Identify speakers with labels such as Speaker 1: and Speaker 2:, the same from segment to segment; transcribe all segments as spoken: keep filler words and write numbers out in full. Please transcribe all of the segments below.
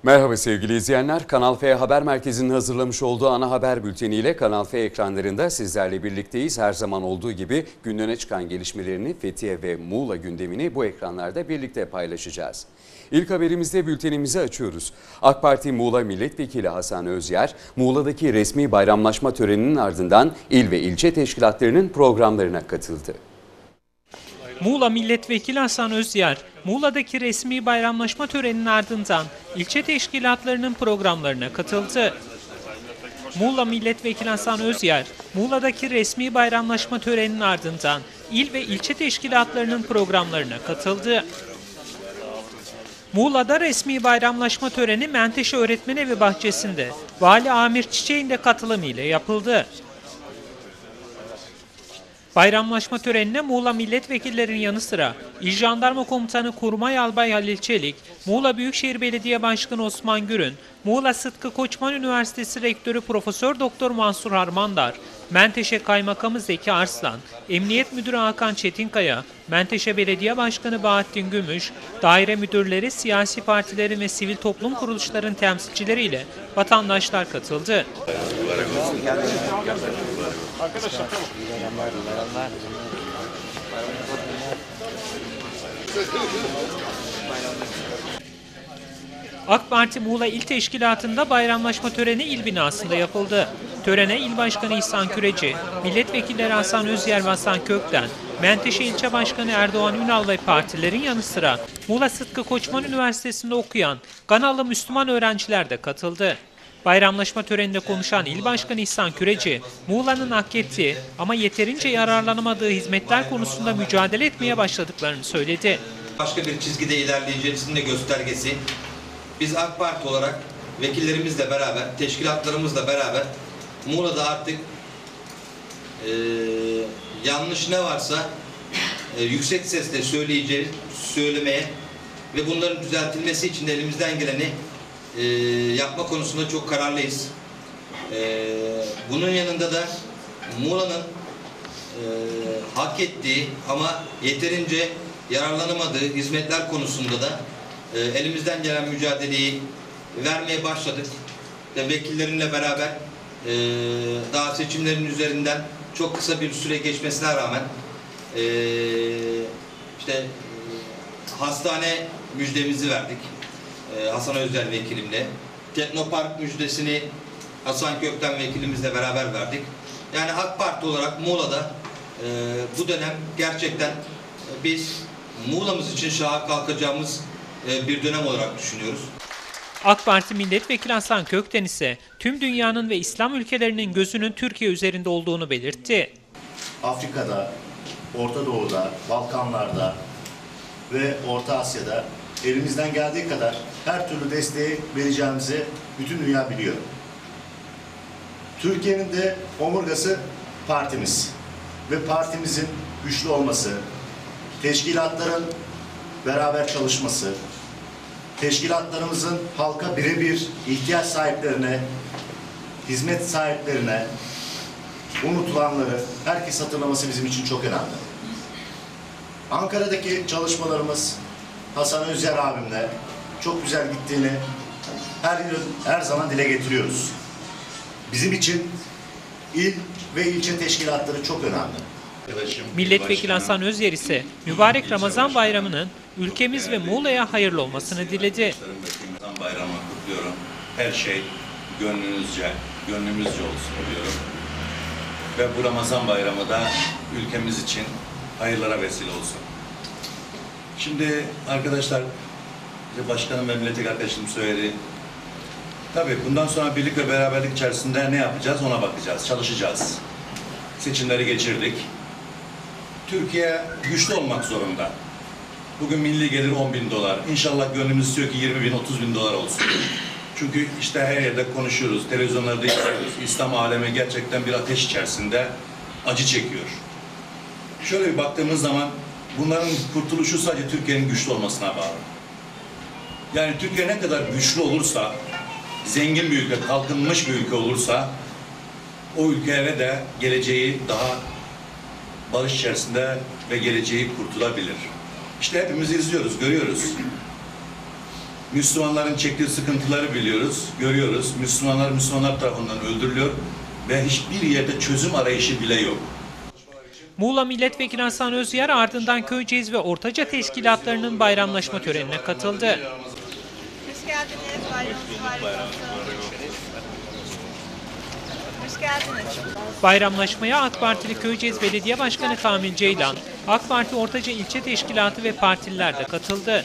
Speaker 1: Merhaba sevgili izleyenler. Kanal F Haber Merkezi'nin hazırlamış olduğu ana haber bülteniyle Kanal F ekranlarında sizlerle birlikteyiz. Her zaman olduğu gibi günün öne çıkan gelişmelerini, Fethiye ve Muğla gündemini bu ekranlarda birlikte paylaşacağız. İlk haberimizde bültenimizi açıyoruz. AK Parti Muğla Milletvekili Hasan Özyer, Muğla'daki resmi bayramlaşma töreninin ardından il ve ilçe teşkilatlarının programlarına katıldı.
Speaker 2: Muğla Milletvekili Hasan Özyer, Muğla'daki resmi bayramlaşma töreninin ardından ilçe teşkilatlarının programlarına katıldı. Muğla Milletvekili Hasan Özyer, Muğla'daki resmi bayramlaşma töreninin ardından il ve ilçe teşkilatlarının programlarına katıldı. Muğla'da resmi bayramlaşma töreni Menteşe Öğretmenevi bahçesinde Vali Amir Çiçek'in de katılımıyla yapıldı. Bayramlaşma törenine Muğla milletvekillerinin yanı sıra İl Jandarma Komutanı Kurmay Albay Halil Çelik, Muğla Büyükşehir Belediye Başkanı Osman Gürün, Muğla Sıtkı Koçman Üniversitesi Rektörü Profesör Doktor Mansur Harmandar, Menteşe Kaymakamı Zeki Arslan, Emniyet Müdürü Hakan Çetinkaya, Menteşe Belediye Başkanı Bahattin Gümüş, daire müdürleri, siyasi partilerin ve sivil toplum kuruluşlarının temsilcileriyle vatandaşlar katıldı. Arkadaşlar AK Parti Muğla İl Teşkilatı'nda bayramlaşma töreni il binasında yapıldı. Törene İl Başkanı İhsan Küreci, Milletvekilleri Hasan Özyer ve Hasan Kökten, Menteşe İlçe Başkanı Erdoğan Ünal ve partilerin yanı sıra Muğla Sıtkı Koçman Üniversitesi'nde okuyan Ganalı Müslüman öğrenciler de katıldı. Bayramlaşma töreninde konuşan İl Başkanı İhsan Küreci, Muğla'nın hak ettiği ama yeterince yararlanamadığı hizmetler konusunda mücadele etmeye başladıklarını söyledi.
Speaker 3: Başka bir çizgide ilerleyeceğimizin de göstergesi. Biz AK Parti olarak vekillerimizle beraber, teşkilatlarımızla beraber Muğla'da artık e, yanlış ne varsa e, yüksek sesle söyleyeceğiz, söylemeye ve bunların düzeltilmesi için de elimizden geleni e, yapma konusunda çok kararlıyız. E, bunun yanında da Muğla'nın e, hak ettiği ama yeterince yararlanamadığı hizmetler konusunda da e, elimizden gelen mücadeleyi vermeye başladık. Ve vekillerimle beraber e, daha seçimlerin üzerinden çok kısa bir süre geçmesine rağmen e, işte e, hastane müjdemizi verdik e, Hasan Özyer vekilimle. Teknopark müjdesini Hasan Kökten vekilimizle beraber verdik. Yani AK Parti olarak Muğla'da e, bu dönem gerçekten e, biz Muğla'mız için şaha kalkacağımız e, bir dönem olarak düşünüyoruz.
Speaker 2: AK Parti Milletvekili Hasan Kökten ise tüm dünyanın ve İslam ülkelerinin gözünün Türkiye üzerinde olduğunu belirtti.
Speaker 4: Afrika'da, Orta Doğu'da, Balkanlar'da ve Orta Asya'da elimizden geldiği kadar her türlü desteği vereceğimizi bütün dünya biliyor. Türkiye'nin de omurgası partimiz ve partimizin güçlü olması, teşkilatların beraber çalışması, teşkilatlarımızın halka birebir ihtiyaç sahiplerine, hizmet sahiplerine, unutulanları herkes hatırlaması bizim için çok önemli. Ankara'daki çalışmalarımız Hasan Özyer abimle çok güzel gittiğini her yıl, her zaman dile getiriyoruz. Bizim için il ve ilçe teşkilatları çok önemli.
Speaker 2: Milletvekili Hasan Özyer ise mübarek Ramazan Bayramı'nın ülkemiz ve Muğla'ya hayırlı olmasını diledi.
Speaker 5: Ramazan Bayramı'nı kutluyorum. Her şey gönlünüzce, gönlümüzce olsun diyorum. Ve bu Ramazan Bayramı da ülkemiz için hayırlara vesile olsun. Şimdi arkadaşlar, başkanım ve milletvekili arkadaşım söyledi. Tabii bundan sonra birlik ve beraberlik içerisinde ne yapacağız ona bakacağız, çalışacağız. Seçimleri geçirdik. Türkiye güçlü olmak zorunda. Bugün milli gelir on bin dolar. İnşallah gönlümüz istiyor ki yirmi bin, otuz bin dolar olsun. Çünkü işte her yerde konuşuyoruz, televizyonlarda izliyoruz. İslam alemi gerçekten bir ateş içerisinde acı çekiyor. Şöyle bir baktığımız zaman bunların kurtuluşu sadece Türkiye'nin güçlü olmasına bağlı. Yani Türkiye ne kadar güçlü olursa, zengin bir ülke, kalkınmış bir ülke olursa o ülkelere de geleceği daha barış içerisinde ve geleceği kurtulabilir. İşte hepimiz izliyoruz, görüyoruz. Müslümanların çektiği sıkıntıları biliyoruz, görüyoruz. Müslümanlar Müslümanlar tarafından öldürülüyor ve hiçbir yerde çözüm arayışı bile yok.
Speaker 2: Muğla Milletvekili Hasan Özyer ardından Köyceğiz ve Ortaca teşkilatlarının bayramlaşma törenine katıldı.
Speaker 6: Hoş geldiniz. Bayramınız mübarek olsun. Hoş geldiniz.
Speaker 2: Bayramlaşmaya AK Partili Köyceğiz Belediye Başkanı Kamil Ceylan, AK Parti Ortaca İlçe Teşkilatı ve partililer de katıldı.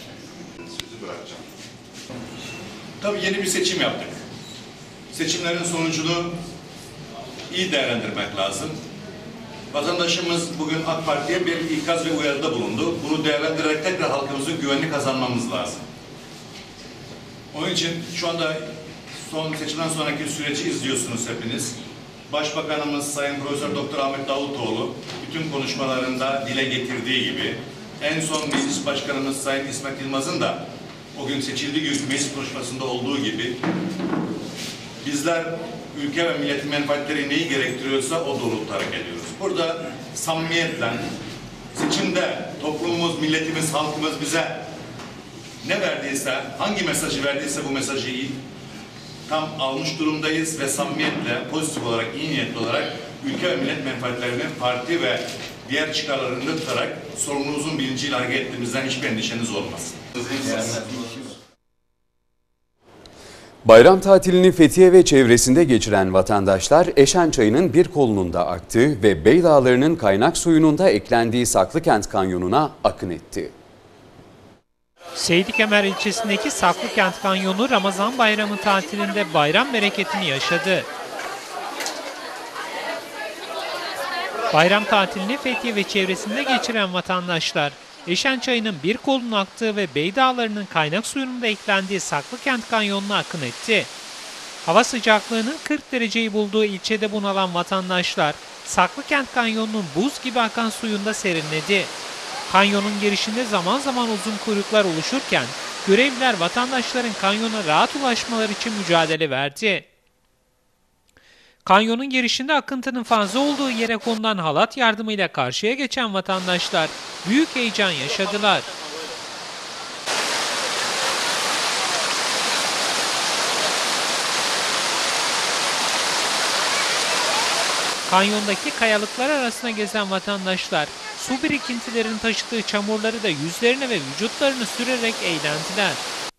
Speaker 5: Tabii yeni bir seçim yaptık. Seçimlerin sonucunu iyi değerlendirmek lazım. Vatandaşımız bugün AK Parti'ye bir ikaz ve uyarıda bulundu. Bunu değerlendirerek tekrar halkımızın güvenini kazanmamız lazım. Onun için şu anda son seçimden sonraki süreci izliyorsunuz hepiniz. Başbakanımız Sayın Profesör Doktor Ahmet Davutoğlu bütün konuşmalarında dile getirdiği gibi, en son Meclis Başkanımız Sayın İsmet Yılmaz'ın da o gün seçildiği gün meclis konuşmasında olduğu gibi bizler ülke ve milletin menfaatleri neyi gerektiriyorsa o doğrultuda hareket ediyoruz. Burada samimiyetle seçimde toplumumuz, milletimiz, halkımız bize ne verdiyse, hangi mesajı verdiyse bu mesajı iyi tam almış durumdayız ve samimiyetle, pozitif olarak, iyi niyetli olarak ülke ve millet menfaatlerini parti ve diğer çıkarlarını tutarak sorumluluğumuzun bilinciyle hareket ettiğimizden hiçbir endişeniz olmasın.
Speaker 1: Bayram tatilini Fethiye ve çevresinde geçiren vatandaşlar Eşen Çayı'nın bir kolunun da aktığı ve Beydağları'nın kaynak suyunun da eklendiği Saklıkent Kanyonu'na akın etti.
Speaker 2: Seydikemer ilçesindeki Saklıkent Kanyonu Ramazan Bayramı tatilinde bayram bereketini yaşadı. Bayram tatilini Fethiye ve çevresinde geçiren vatandaşlar, Eşen Çayı'nın bir kolunun aktığı ve Beydağları'nın kaynak suyunun da eklendiği Saklıkent Kanyonu'na akın etti. Hava sıcaklığının kırk dereceyi bulduğu ilçede bunalan vatandaşlar, Saklıkent Kanyonu'nun buz gibi akan suyunda serinledi. Kanyonun girişinde zaman zaman uzun kuyruklar oluşurken, görevliler vatandaşların kanyona rahat ulaşmaları için mücadele verdi. Kanyonun girişinde akıntının fazla olduğu yere konulan halat yardımıyla karşıya geçen vatandaşlar büyük heyecan yaşadılar. Kanyondaki kayalıklar arasına gezen vatandaşlar, su birikintilerinin taşıdığı çamurları da yüzlerine ve vücutlarını sürerek eğlendiler.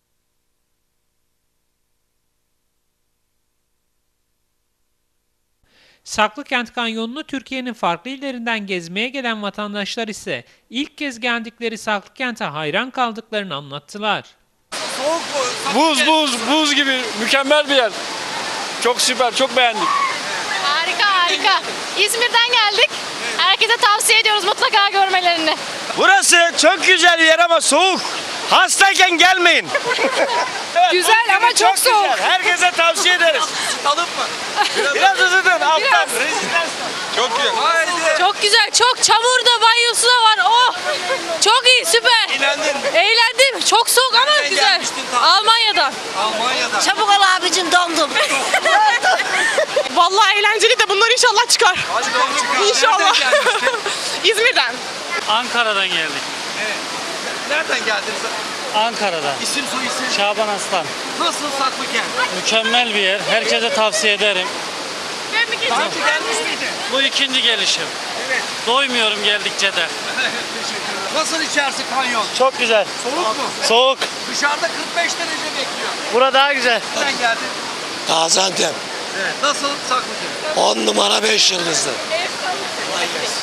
Speaker 2: Saklıkent Kanyonu'nu Türkiye'nin farklı illerinden gezmeye gelen vatandaşlar ise ilk kez geldikleri Saklıkent'e hayran kaldıklarını anlattılar.
Speaker 7: Buz buz buz gibi mükemmel bir yer. Çok süper, çok beğendik.
Speaker 8: Harika harika. İzmir'den geldik. Herkese tavsiye ediyoruz mutlaka görmelerini.
Speaker 7: Burası çok güzel bir yer ama soğuk. Hastayken gelmeyin. Evet,
Speaker 8: Güzel ama çok, çok soğuk.
Speaker 7: Güzel. Herkese tavsiye ederiz. Isıtalım mı? Biraz, Biraz ısıtın alttan. Rezistans. Çok güzel. Haydi.
Speaker 8: Çok güzel. Çok çamur da banyosu da var. Oh! Çok iyi, süper.
Speaker 7: Eğlendin mi?
Speaker 8: Eğlendim. Çok soğuk ama
Speaker 7: Nereden
Speaker 8: güzel.
Speaker 7: Almanya'dan.
Speaker 8: Almanya'dan.
Speaker 6: Çabuk ol abicim, dondum.
Speaker 9: Vallahi eğlenceli de bunlar inşallah çıkar. İnşallah. İzmir'den.
Speaker 10: Ankara'dan geldik.
Speaker 11: Evet. Nereden geldiniz?
Speaker 10: Ankara'dan.
Speaker 11: İsim soy isim.
Speaker 10: Şaban Aslan.
Speaker 11: Nasıl Saklıkent?
Speaker 10: Mükemmel bir yer. Herkese tavsiye ederim.
Speaker 8: Ben mi
Speaker 11: Daha önce gelmiş miydin?
Speaker 10: Bu ikinci gelişim.
Speaker 11: Evet.
Speaker 10: Doymuyorum geldikçe de.
Speaker 11: Teşekkürler. Nasıl içerisi kanyon?
Speaker 10: Çok güzel.
Speaker 11: Soğuk mu?
Speaker 10: Soğuk.
Speaker 11: Dışarıda kırk beş derece bekliyor.
Speaker 10: Burada daha güzel.
Speaker 11: Nereden geldin?
Speaker 12: Gaziantep.
Speaker 11: Evet. Nasıl Saklıkent?
Speaker 12: on numara beş yıldızlı.
Speaker 11: Kolay gelsin.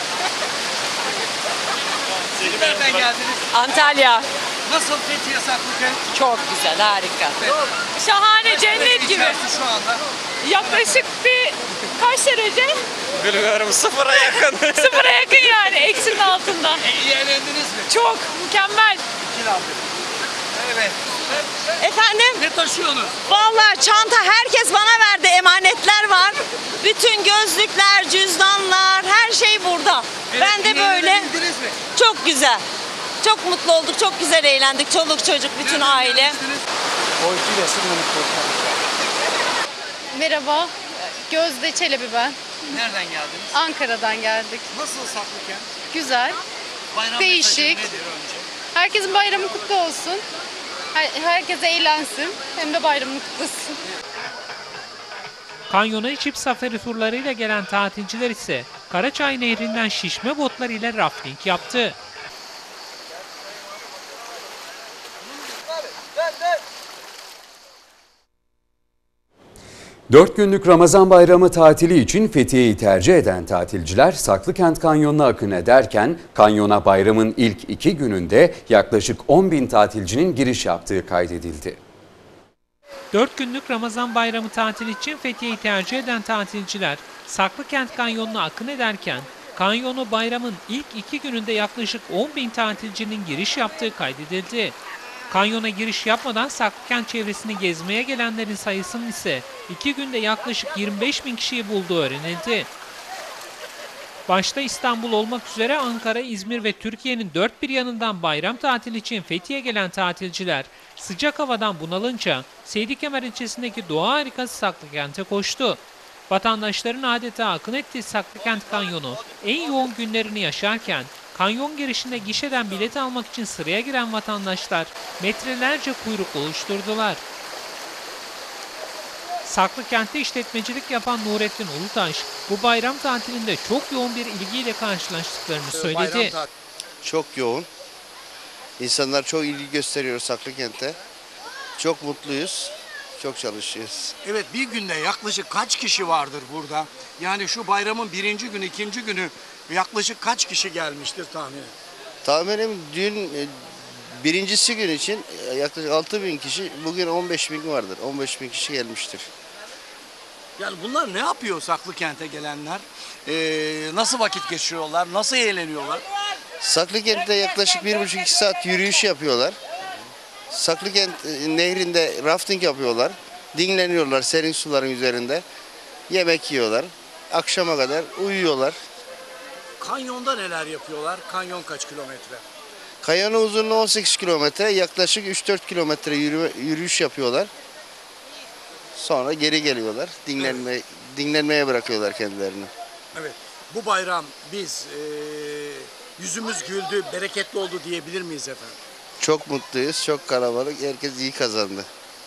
Speaker 11: Siz nereden geldiniz?
Speaker 8: Antalya.
Speaker 11: Nasıl Fethiye Saklıkent?
Speaker 8: Çok güzel, harika. Şahane, cennet gibi.
Speaker 11: İçerisi şu anda.
Speaker 8: Yaklaşık bir kaç derece?
Speaker 10: Bilmiyorum, sıfıra yakın.
Speaker 8: Sıfıra yakın yani, eksinin altında.
Speaker 11: E, iyi eğlendiniz mi?
Speaker 8: Çok mükemmel.
Speaker 11: İki laf. Evet.
Speaker 6: Efendim?
Speaker 11: Ne taşıyorsunuz?
Speaker 6: Vallahi çanta herkes bana verdi. Emanetler var. Bütün gözlükler, cüzdanlar, her şey burada.
Speaker 11: Evet,
Speaker 6: Ben de
Speaker 11: iyi
Speaker 6: böyle
Speaker 11: eğlendiniz mi?
Speaker 6: çok güzel. Çok mutlu olduk, çok güzel eğlendik. Çoluk çocuk, bütün
Speaker 11: Nereden
Speaker 6: aile.
Speaker 11: gelmiştiniz?
Speaker 8: Merhaba, Gözde Çelebi ben.
Speaker 11: Nereden geldiniz?
Speaker 8: Ankara'dan geldik.
Speaker 11: Nasıl Saklıkent?
Speaker 8: Güzel.
Speaker 11: Bayram
Speaker 8: Değişik.
Speaker 11: mesajı nedir önce?
Speaker 8: Herkesin bayramı kutlu olsun. Herkese eğlensin. Hem de bayramını kutlasın.
Speaker 2: Kanyona çift safari turlarıyla gelen tatilciler ise Karaçay Nehri'nden şişme botlar ile rafting yaptı.
Speaker 1: Dört günlük Ramazan bayramı tatili için Fethiye'yi tercih eden tatilciler Saklıkent Kanyonu'na akın ederken kanyona bayramın ilk iki gününde yaklaşık on bin tatilcinin giriş yaptığı kaydedildi.
Speaker 2: Dört günlük Ramazan bayramı tatili için Fethiye'yi tercih eden tatilciler Saklıkent Kanyonu'na akın ederken kanyonu bayramın ilk iki gününde yaklaşık on bin tatilcinin giriş yaptığı kaydedildi. Kanyona giriş yapmadan Saklıkent çevresini gezmeye gelenlerin sayısının ise iki günde yaklaşık yirmi beş bin kişiyi bulduğu öğrenildi. Başta İstanbul olmak üzere Ankara, İzmir ve Türkiye'nin dört bir yanından bayram tatili için Fethiye'ye gelen tatilciler sıcak havadan bunalınca Seydikemer ilçesindeki doğa harikası Saklıkent'e koştu. Vatandaşların adeta akın ettiği Saklıkent Kanyonu en yoğun günlerini yaşarken kanyon girişinde gişeden bilet almak için sıraya giren vatandaşlar metrelerce kuyruk oluşturdular. Saklıkent'te işletmecilik yapan Nurettin Ulutaş, bu bayram tatilinde çok yoğun bir ilgiyle karşılaştıklarını söyledi.
Speaker 13: Çok yoğun. İnsanlar çok ilgi gösteriyor Saklıkent'e. Çok mutluyuz. Çok çalışıyoruz.
Speaker 11: Evet, bir günde yaklaşık kaç kişi vardır burada? Yani şu bayramın birinci günü, ikinci günü yaklaşık kaç kişi gelmiştir tahminen?
Speaker 13: Tahminim dün birincisi gün için yaklaşık altı bin kişi, bugün on beş bin vardır. on beş bin kişi gelmiştir.
Speaker 11: Yani bunlar ne yapıyor Saklıkent'e gelenler? Ee, nasıl vakit geçiriyorlar? Nasıl eğleniyorlar?
Speaker 13: Saklıkent'te yaklaşık bir buçuk iki saat yürüyüş yapıyorlar. Saklıkent nehrinde rafting yapıyorlar. Dinleniyorlar serin suların üzerinde. Yemek yiyorlar. Akşama kadar uyuyorlar.
Speaker 11: Kanyonda neler yapıyorlar? Kanyon kaç kilometre?
Speaker 13: Kanyonun uzunluğu on sekiz kilometre. Yaklaşık üç dört kilometre yürü, yürüyüş yapıyorlar. Sonra geri geliyorlar. Dinlenme, evet. Dinlenmeye bırakıyorlar kendilerini.
Speaker 11: Evet. Bu bayram biz e, yüzümüz güldü, bereketli oldu diyebilir miyiz efendim?
Speaker 13: Çok mutluyuz, çok kalabalık. Herkes iyi kazandı.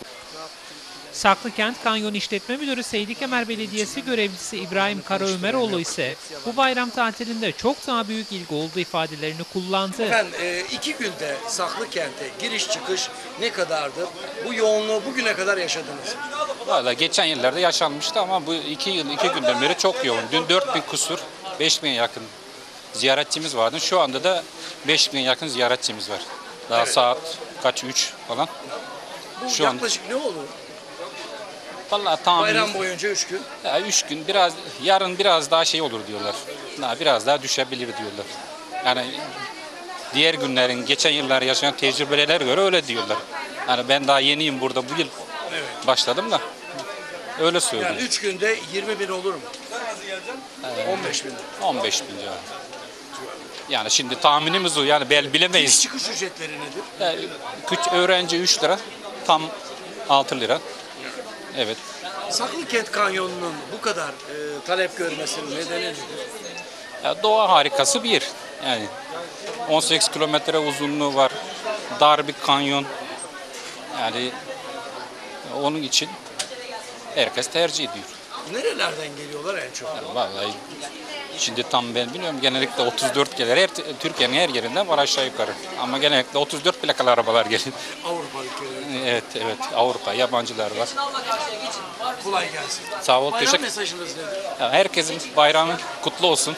Speaker 2: Saklıkent Kanyon İşletme Müdürü Seydikemer Belediyesi görevlisi İbrahim Karaömeroğlu ise bu bayram tatilinde çok daha büyük ilgi olduğu ifadelerini kullandı.
Speaker 11: Efendim e, iki günde Saklıkent'e giriş çıkış ne kadardı? Bu yoğunluğu bugüne kadar yaşadınız.
Speaker 14: Valla geçen yıllarda yaşanmıştı ama bu iki yıl iki günden beri çok yoğun. Dün dört bin kusur, beş bin yakın ziyaretçimiz vardı. Şu anda da beş bin yakın ziyaretçimiz var. Daha evet. Saat kaç üç falan.
Speaker 11: Bu Şu yaklaşık an... ne olur?
Speaker 14: Vallahi tahmin...
Speaker 11: Bayram boyunca üç gün.
Speaker 14: Ya üç gün biraz yarın biraz daha şey olur diyorlar. Daha biraz daha düşebilir diyorlar. Yani diğer günlerin geçen yıllar yaşayan tecrübeler göre öyle diyorlar. Yani ben daha yeniyim burada bu yıl evet. Başladım da öyle söylüyor.
Speaker 11: Yani üç günde yirmi bin olur mu?
Speaker 14: Ee,
Speaker 11: on beş bin.
Speaker 14: on beş bin yani. Yani şimdi tahminimiz o yani bel bilemeyiz.
Speaker 11: Giriş çıkış ücretleri nedir?
Speaker 14: Yani, küçük öğrenci üç lira, tam altı lira. Evet.
Speaker 11: Saklıkent Kanyonu'nun bu kadar e, talep görmesinin nedeni nedir?
Speaker 14: Ya, doğa harikası bir. Yani on sekiz kilometre uzunluğu var. Dar bir kanyon. Yani onun için herkes tercih ediyor.
Speaker 11: Nerelerden geliyorlar en çok?
Speaker 14: Yani vallahi şimdi tam ben bilmiyorum. Genellikle otuz dört gelir. Her, Türkiye'nin her yerinden var aşağı yukarı. Ama genellikle otuz dört plakalı arabalar geliyor.
Speaker 11: Avrupa ülkeleri.
Speaker 14: Evet, evet. Avrupa, yabancılar var.
Speaker 11: Kolay gelsin.
Speaker 14: Sağ ol.
Speaker 11: Bayram
Speaker 14: teşekkür.
Speaker 11: mesajınız nedir?
Speaker 14: Herkesin bayramı kutlu olsun.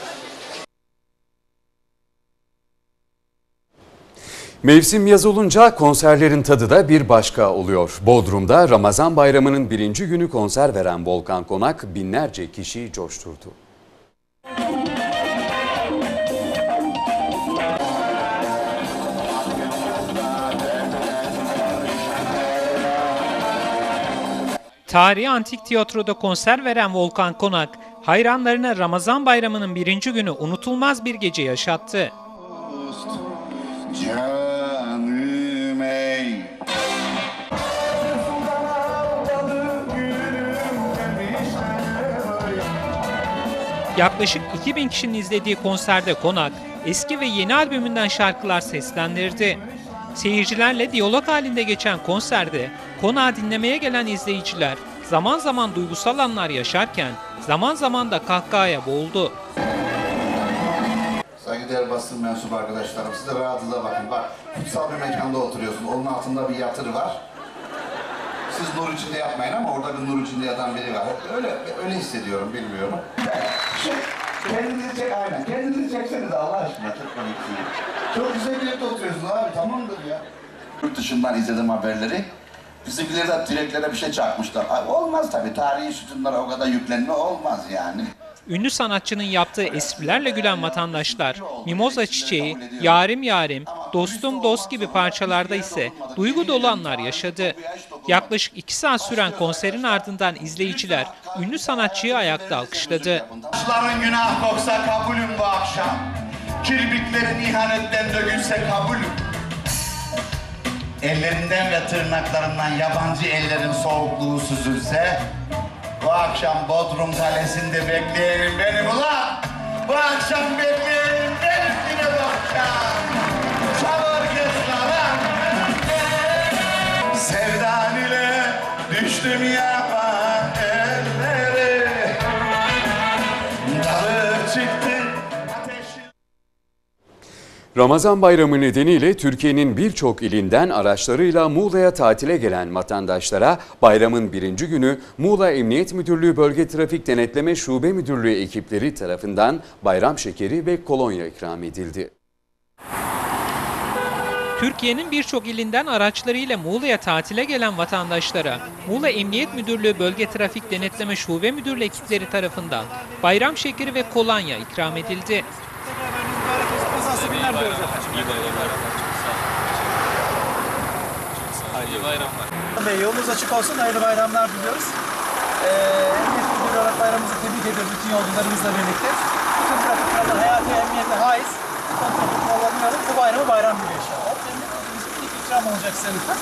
Speaker 1: Mevsim yaz olunca konserlerin tadı da bir başka oluyor. Bodrum'da Ramazan bayramının birinci günü konser veren Volkan Konak binlerce kişiyi coşturdu.
Speaker 2: Tarihi Antik Tiyatro'da konser veren Volkan Konak, hayranlarına Ramazan bayramının birinci günü unutulmaz bir gece yaşattı.
Speaker 15: Canım ey.
Speaker 2: Yaklaşık iki bin kişinin izlediği konserde Konak, eski ve yeni albümünden şarkılar seslendirdi. Seyircilerle diyalog halinde geçen konserde konağı dinlemeye gelen izleyiciler zaman zaman duygusal anlar yaşarken zaman zaman da kahkahaya boğuldu.
Speaker 15: Saygıdeğer basın mensubu arkadaşlarım, siz de rahatlığa bakın. Bak, kutsal bir mekanda oturuyorsun, onun altında bir yatır var. Siz nur içinde yapmayın ama orada bir nur içinde yatan biri var. Öyle öyle hissediyorum, bilmiyorum. Şey, kendinizi çek, aynen. Kendinizi çekseniz Allah aşkına, çok komik. Çok güzel bir yerde oturuyorsun abi, tamamdır ya. Yurt dışından izledim haberleri. Bizimkiler de direklere bir şey çakmışlar. Abi olmaz tabii, tarihi sütunlara o kadar yüklenme olmaz yani.
Speaker 2: Ünlü sanatçının yaptığı esprilerle gülen vatandaşlar, Mimoza Çiçeği, Yarim Yarim, Dostum Dost gibi parçalarda ise duygu dolu anlar yaşadı. Yaklaşık iki saat süren konserin ardından izleyiciler ünlü sanatçıyı ayakta alkışladı.
Speaker 15: Taşların günah koksa kabulüm bu akşam. Kirpiklerin ihanetten dökülse kabulüm. Ellerinden ve tırnaklarından yabancı ellerin soğukluğu süzülse, bu akşam Bodrum Kalesi'nde bekleyenim benim ulan! Bu akşam bekleyenim benim yine bu akşam! Çalar kızlara! Sevdan ile düştüm yaban ellere, dalıp çıktı.
Speaker 1: Ramazan bayramı nedeniyle Türkiye'nin birçok ilinden araçlarıyla Muğla'ya tatile gelen vatandaşlara bayramın birinci günü Muğla Emniyet Müdürlüğü Bölge Trafik Denetleme Şube Müdürlüğü ekipleri tarafından bayram şekeri ve kolonya ikram edildi.
Speaker 2: Türkiye'nin birçok ilinden araçlarıyla Muğla'ya tatile gelen vatandaşlara Muğla Emniyet Müdürlüğü Bölge Trafik Denetleme Şube Müdürlüğü ekipleri tarafından bayram şekeri ve kolonya ikram edildi.
Speaker 7: Kazası günler diyoruz efendim. İyi bayramlar. Hayırlı bayramlar. Bey, yolunuz açık olsun. Hayırlı bayramlar diliyoruz. Ee, Emniyet Müdürlüğü olarak bayramımızı tebrik ediyoruz bütün yolcularımızla birlikte. Bütün trafik kuralları hayati emniyete haiz. Bütün trafik kurallarını uyalım. Bu bayramı bayram gibi inşallah. Bizim ilk ikram olacak size lütfen.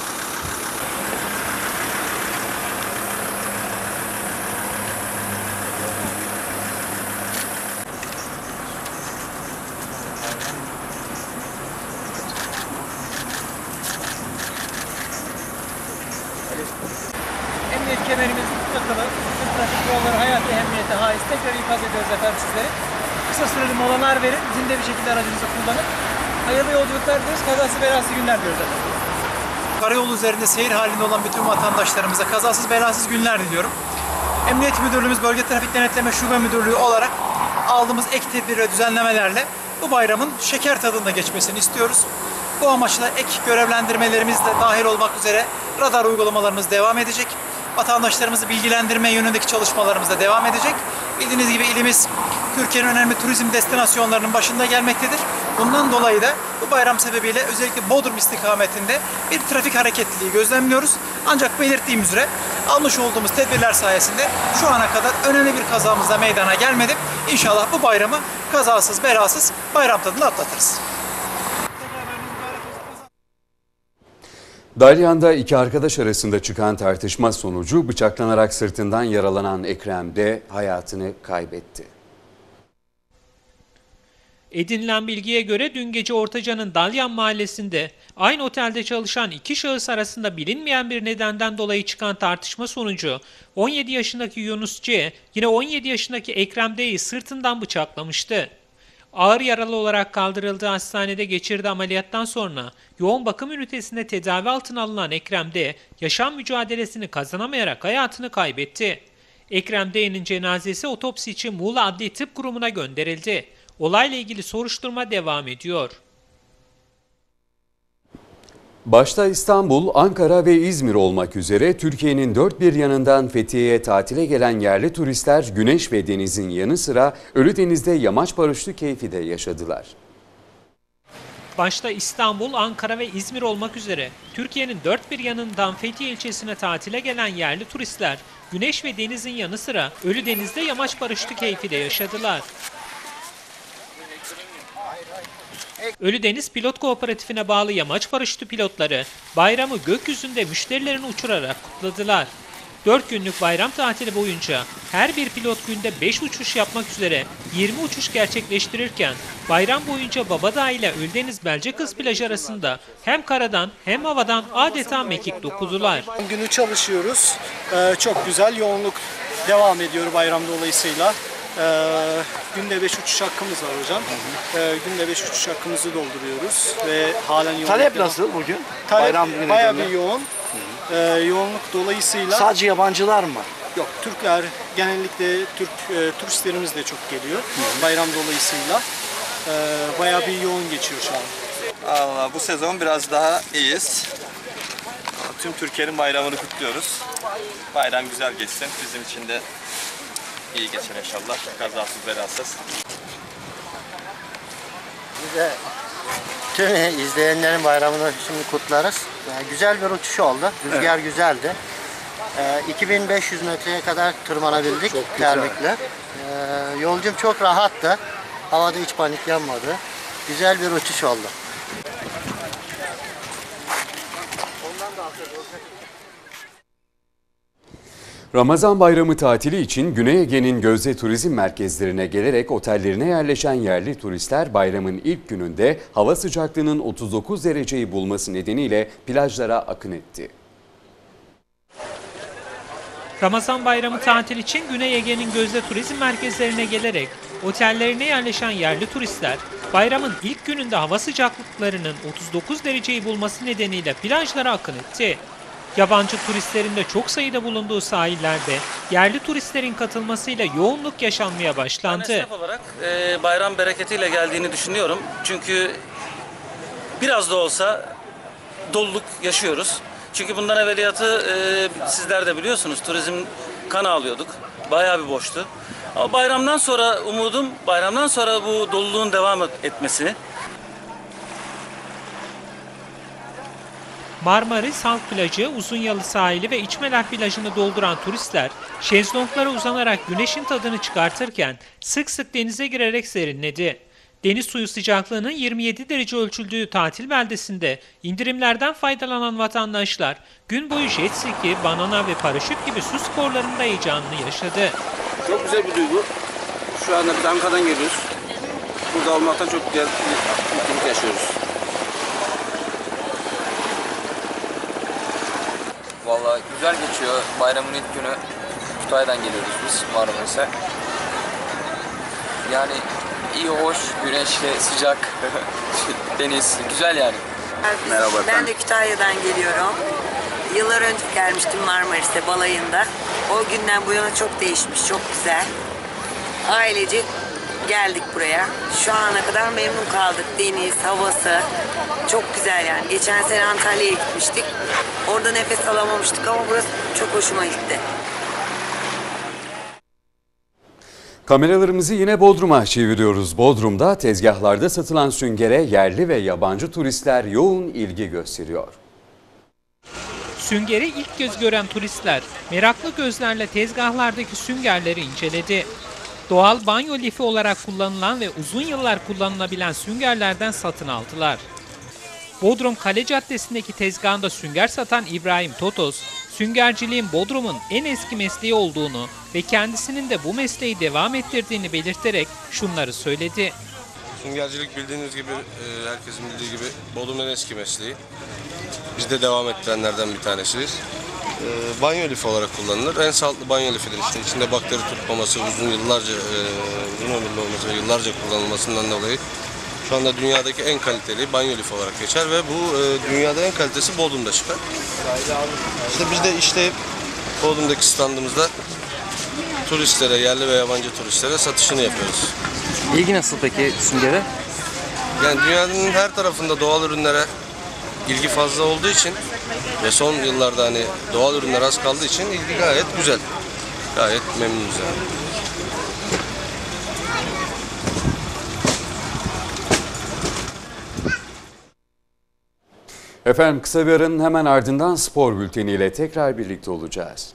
Speaker 7: Emniyet kemerimiz takılı, bütün trafik yolları hayati emniyete haiz. Tekrar ikaz ediyoruz efendim sizleri. Kısa süreli molalar verin, zinde bir şekilde aracınızı kullanın. Hayırlı yolculuklar diliyoruz, kazasız belasız günler diyoruz efendim. Karayolu üzerinde seyir halinde olan bütün vatandaşlarımıza kazasız belasız günler diliyorum. Emniyet Müdürlüğümüz Bölge Trafik Denetleme Şube Müdürlüğü olarak aldığımız ek tedbir ve düzenlemelerle bu bayramın şeker tadında geçmesini istiyoruz. Bu amaçla ek görevlendirmelerimiz de dahil olmak üzere radar uygulamalarımız devam edecek. Vatandaşlarımızı bilgilendirme yönündeki çalışmalarımız da devam edecek. Bildiğiniz gibi ilimiz Türkiye'nin önemli turizm destinasyonlarının başında gelmektedir. Bundan dolayı da bu bayram sebebiyle özellikle Bodrum istikametinde bir trafik hareketliliği gözlemliyoruz. Ancak belirttiğim üzere almış olduğumuz tedbirler sayesinde şu ana kadar önemli bir kazamız da meydana gelmedi. İnşallah bu bayramı kazasız belasız bayram tadında atlatırız.
Speaker 1: Dalyan'da iki arkadaş arasında çıkan tartışma sonucu bıçaklanarak sırtından yaralanan Ekrem D hayatını kaybetti.
Speaker 2: Edinilen bilgiye göre dün gece Ortaca'nın Dalyan mahallesinde aynı otelde çalışan iki şahıs arasında bilinmeyen bir nedenden dolayı çıkan tartışma sonucu on yedi yaşındaki Yunus C yine on yedi yaşındaki Ekrem D'yi sırtından bıçaklamıştı. Ağır yaralı olarak kaldırıldığı hastanede geçirdiği ameliyattan sonra yoğun bakım ünitesinde tedavi altına alınan Ekrem D, yaşam mücadelesini kazanamayarak hayatını kaybetti. Ekrem D'nin cenazesi otopsi için Muğla Adli Tıp Kurumu'na gönderildi. Olayla ilgili soruşturma devam ediyor.
Speaker 1: Başta İstanbul, Ankara ve İzmir olmak üzere Türkiye'nin dört bir yanından Fethiye'ye tatile gelen yerli turistler güneş ve denizin yanı sıra Ölüdeniz'de yamaç paraşütü keyfi de yaşadılar.
Speaker 2: Başta İstanbul, Ankara ve İzmir olmak üzere Türkiye'nin dört bir yanından Fethiye ilçesine tatile gelen yerli turistler güneş ve denizin yanı sıra Ölüdeniz'de yamaç paraşütü keyfi de yaşadılar. Ölüdeniz Pilot Kooperatifine bağlı yamaç paraşütü pilotları bayramı gökyüzünde müşterilerini uçurarak kutladılar. dört günlük bayram tatili boyunca her bir pilot günde beş uçuş yapmak üzere yirmi uçuş gerçekleştirirken bayram boyunca Babadağ ile Ölüdeniz Belcekız plajı arasında hem karadan hem havadan adeta mekik dokudular.
Speaker 7: Günü çalışıyoruz. Ee, çok güzel yoğunluk devam ediyor bayram dolayısıyla. Ee, günde beş uçuş hakkımız var hocam. Ee, günde beş uçuş hakkımızı dolduruyoruz ve halen yoğunluk
Speaker 11: Talep
Speaker 7: devam.
Speaker 11: nasıl bugün?
Speaker 7: Talep
Speaker 11: Bayram günü
Speaker 7: bayağı
Speaker 11: nedeniyle.
Speaker 7: bir yoğun. Ee, yoğunluk dolayısıyla...
Speaker 11: Sadece yabancılar mı?
Speaker 7: Yok, Türkler, genellikle Türk e, turistlerimiz de çok geliyor. Bayram dolayısıyla e, bayağı bir yoğun geçiyor şu an.
Speaker 16: Allah, bu sezon biraz daha iyiyiz. Tüm Türkiye'nin bayramını kutluyoruz. Bayram güzel geçsin. Bizim için de iyi geçer inşallah. Kazasız belasız.
Speaker 17: Biz de tüm izleyenlerin bayramını şimdi kutlarız. Yani güzel bir uçuş oldu. Rüzgar evet. güzeldi. Ee, iki bin beş yüz metreye kadar tırmanabildik termikle. Ee, yolcum çok rahattı. Havada hiç panik yanmadı. Güzel bir uçuş oldu.
Speaker 1: Ramazan bayramı tatili için Güney Ege'nin gözde turizm merkezlerine gelerek otellerine yerleşen yerli turistler bayramın ilk gününde hava sıcaklığının otuz dokuz dereceyi bulması nedeniyle plajlara akın etti.
Speaker 2: Ramazan bayramı tatil için Güney Ege'nin gözde turizm merkezlerine gelerek otellerine yerleşen yerli turistler bayramın ilk gününde hava sıcaklıklarının otuz dokuz dereceyi bulması nedeniyle plajlara akın etti. Yabancı turistlerin de çok sayıda bulunduğu sahillerde yerli turistlerin katılmasıyla yoğunluk yaşanmaya başlandı.
Speaker 18: Ben esnaf olarak e, bayram bereketiyle geldiğini düşünüyorum. Çünkü biraz da olsa doluluk yaşıyoruz. Çünkü bundan evveliyatı e, sizler de biliyorsunuz, turizm kan ağlıyorduk. Bayağı bir boştu. Ama bayramdan sonra umudum, bayramdan sonra bu doluluğun devam etmesi.
Speaker 2: Marmaris Halk Plajı, Uzunyalı sahili ve İçmeler plajını dolduran turistler şezlonglara uzanarak güneşin tadını çıkartırken sık sık denize girerek serinledi. Deniz suyu sıcaklığının yirmi yedi derece ölçüldüğü tatil beldesinde indirimlerden faydalanan vatandaşlar gün boyu jet ski, banana ve paraşüt gibi su sporlarında heyecanını yaşadı.
Speaker 19: Çok güzel bir duygu. Şu anda biz Ankara'dan geliyoruz. Burada olmaktan çok güzel bir mutluluk yaşıyoruz.
Speaker 20: Vallahi güzel geçiyor. Bayramın ilk günü Kütahya'dan geliyoruz biz Marmaris'e. Yani iyi, hoş, güneşli, sıcak, deniz, güzel yani.
Speaker 21: Merhaba efendim. Ben de Kütahya'dan geliyorum. Yıllar önce gelmiştim Marmaris'e balayında. O günden bu yana çok değişmiş, çok güzel. Ailece geldik buraya. Şu ana kadar memnun kaldık. Deniz, havası çok güzel yani. Geçen sene Antalya'ya gitmiştik. Orada nefes alamamıştık ama burası çok hoşuma gitti.
Speaker 1: Kameralarımızı yine Bodrum'a çeviriyoruz. Bodrum'da tezgahlarda satılan süngere yerli ve yabancı turistler yoğun ilgi gösteriyor.
Speaker 2: Süngeri ilk göz gören turistler meraklı gözlerle tezgahlardaki süngerleri inceledi. Doğal banyo lifi olarak kullanılan ve uzun yıllar kullanılabilen süngerlerden satın aldılar. Bodrum Kale Caddesi'ndeki tezgahında sünger satan İbrahim Totos, süngerciliğin Bodrum'un en eski mesleği olduğunu ve kendisinin de bu mesleği devam ettirdiğini belirterek şunları söyledi.
Speaker 22: Süngercilik bildiğiniz gibi, herkesin bildiği gibi Bodrum'un en eski mesleği. Biz de devam ettirenlerden bir tanesiyiz. E, banyo lifi olarak kullanılır. En sağlıklı banyo lifidir. İşte içinde bakteri tutmaması, uzun yıllarca e, uzun ömürlü olması ve yıllarca kullanılmasından dolayı şu anda dünyadaki en kaliteli banyo lifi olarak geçer ve bu e, dünyada en kalitesi Bodrum'da çıkar. İşte biz de işte Bodrum'daki standımızda turistlere, yerli ve yabancı turistlere satışını yapıyoruz.
Speaker 23: İlgi nasıl peki süngere?
Speaker 22: Yani dünyanın her tarafında doğal ürünlere ilgi fazla olduğu için ve son yıllarda hani doğal ürünler az kaldığı için ilgi gayet güzel. Gayet memnunuz yani.
Speaker 1: Efendim kısa bir aranın hemen ardından spor bülteniyle tekrar birlikte olacağız.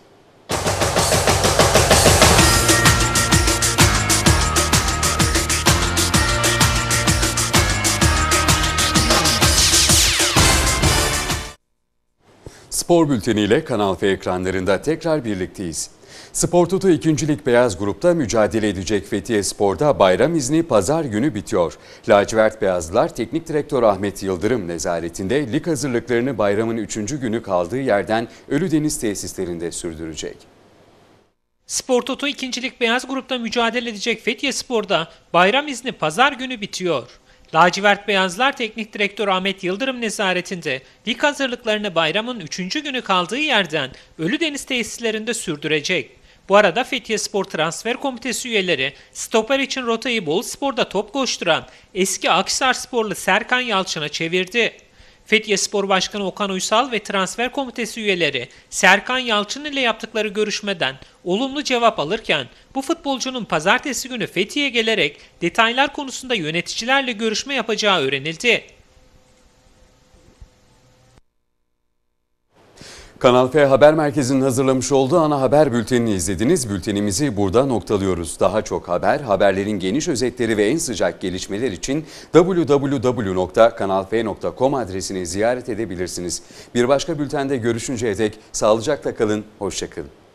Speaker 1: Spor bülteniyle Kanal F ekranlarında tekrar birlikteyiz. Spor Toto ikinci Lig Beyaz Grup'ta mücadele edecek Fethiye Spor'da bayram izni pazar günü bitiyor. Lacivert Beyazlılar Teknik Direktör Ahmet Yıldırım nezaretinde lig hazırlıklarını bayramın üçüncü günü kaldığı yerden Ölüdeniz tesislerinde sürdürecek.
Speaker 2: Spor Toto ikinci Lig Beyaz Grup'ta mücadele edecek Fethiye Spor'da bayram izni pazar günü bitiyor. Lacivert Beyazlar Teknik Direktör Ahmet Yıldırım nezaretinde lig hazırlıklarını bayramın üçüncü günü kaldığı yerden Ölüdeniz tesislerinde sürdürecek. Bu arada Fethiye Spor Transfer Komitesi üyeleri stoper için rotayı Boluspor'da top koşturan eski Akhisar Sporlu Serkan Yalçın'a çevirdi. Fethiye Spor Başkanı Okan Uysal ve Transfer Komitesi üyeleri Serkan Yalçın ile yaptıkları görüşmeden olumlu cevap alırken bu futbolcunun pazartesi günü Fethiye'ye gelerek detaylar konusunda yöneticilerle görüşme yapacağı öğrenildi.
Speaker 1: Kanal F Haber Merkezi'nin hazırlamış olduğu ana haber bültenini izlediniz. Bültenimizi burada noktalıyoruz. Daha çok haber, haberlerin geniş özetleri ve en sıcak gelişmeler için double-u double-u double-u nokta kanal f nokta com adresini ziyaret edebilirsiniz. Bir başka bültende görüşünceye dek sağlıcakla kalın, hoşça kalın.